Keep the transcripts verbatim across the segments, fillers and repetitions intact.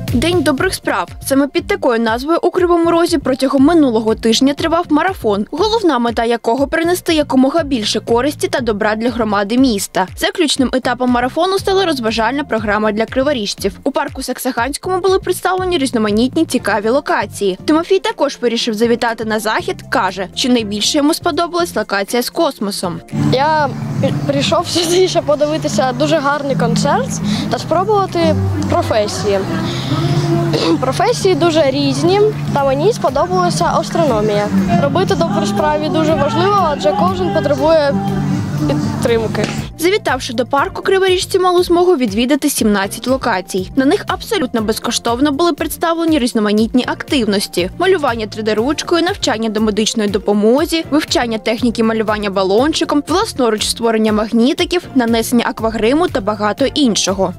День добрих справ. Саме під такою назвою у Кривому Розі протягом минулого тижня тривав марафон, головна мета якого – принести якомога більше користі та добра для громади міста. Заключним етапом марафону стала розважальна програма для криворіжців. У парку Саксаганському були представлені різноманітні цікаві локації. Тимофій також вирішив завітати на захід, каже, що найбільше йому сподобалась локація з космосом. Я прийшов сюди, щоб подивитися дуже гарний концерт та спробувати професії. Професії дуже різні, та мені сподобалася астрономія. Робити добру справу дуже важливо, адже кожен потребує підтримки. Завітавши до парку, криворіжці мали змогу відвідати сімнадцять локацій. На них абсолютно безкоштовно були представлені різноманітні активності – малювання три де-ручкою, навчання до медичної допомоги, вивчання техніки малювання балончиком, власноруч створення магнітиків, нанесення аквагриму та багато іншого.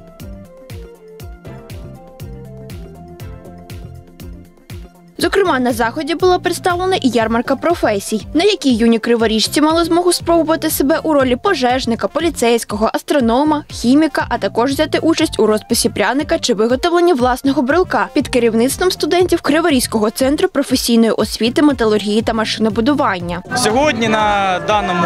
Зокрема, на заході була представлена і ярмарка професій, на якій юні криворіжці мали змогу спробувати себе у ролі пожежника, поліцейського, астронома, хіміка, а також взяти участь у розписі пряника чи виготовленні власного брелка під керівництвом студентів Криворізького центру професійної освіти, металургії та машинобудування. Сьогодні на даному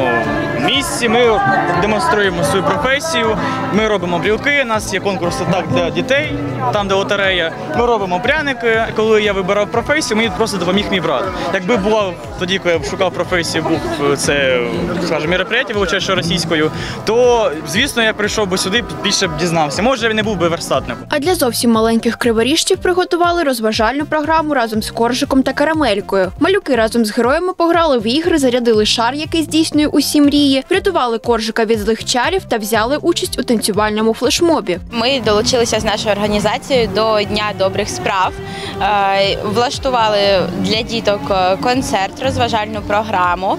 місці ми демонструємо свою професію, ми робимо брелки, у нас є конкурс «Так для дітей», там де лотерея, ми робимо пряники. Коли я вибирав професію, мені просто допоміг мій брат. Якби була тоді, коли я шукав професію, був це, скажімо, мероприятие, вивчаючи російською, то, звісно, я прийшов би сюди, більше б дізнався. Може, він не був би верстатником. А для зовсім маленьких криворіжців приготували розважальну програму разом з коржиком та карамелькою. Малюки разом з героями пограли в ігри, зарядили шар, який здійснює усі мрії, врятували коржика від злих чарів та взяли участь у танцювальному флешмобі. Ми долучилися з нашою організацією до Дня добрих справ. Влаштували для діток концерт, розважальну програму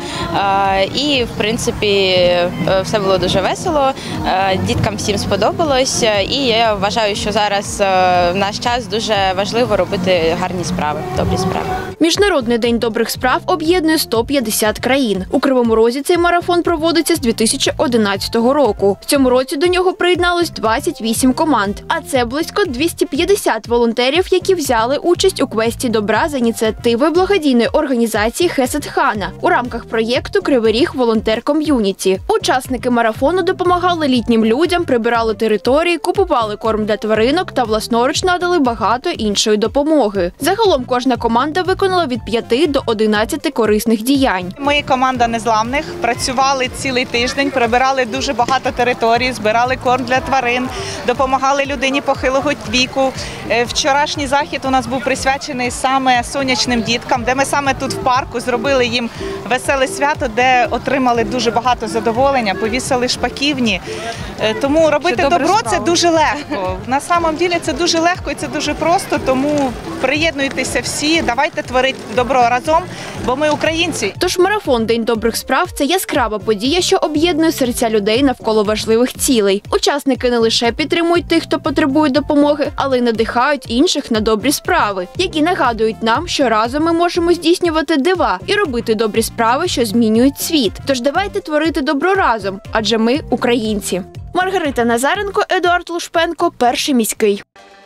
і, в принципі, все було дуже весело, діткам всім сподобалось і я вважаю, що зараз в наш час дуже важливо робити гарні справи, добрі справи. Міжнародний день добрих справ об'єднує сто п'ятдесят країн. У Кривому Розі цей марафон проводиться з дві тисячі одинадцятого року. В цьому році до нього приєдналось двадцять вісім команд, а це близько двісті п'ятдесят волонтерів, які взяли участь у квесті добра за ініціативи благодійної організації «Хесед-Хана» у рамках проєкту «Кривий Ріг. Волонтер ком'юніті». Учасники марафону допомагали літнім людям, прибирали території, купували корм для тваринок та власноруч надали багато іншої допомоги. Загалом кожна команда виконала від п'яти до одинадцяти корисних діянь. Ми команда незламних, працювали цілий тиждень, прибирали дуже багато територій, збирали корм для тварин, допомагали людині похилого віку. Вчорашній захід у нас був присвячений саме сонячним діткам, де ми саме тут в парку зробили їм веселе свято, де отримали дуже багато задоволення, повісили шпаківні. Тому робити добро – це дуже легко. На самом ділі це дуже легко і це дуже просто, тому приєднуйтеся всі, давайте творити добро разом, бо ми українці. Тож марафон «День добрих справ» – це яскрава подія, що об'єднує серця людей навколо важливих цілей. Учасники не лише підтримують тих, хто потребує допомоги, але й надихають інших на добрі справи, які нагадують нам, що разом ми можемо здійснювати дива і робити добрі справи, що змінюють світ. Тож давайте творити добро разом, адже ми – українці. Маргарита Назаренко, Едуард Лушпенко, Перший міський.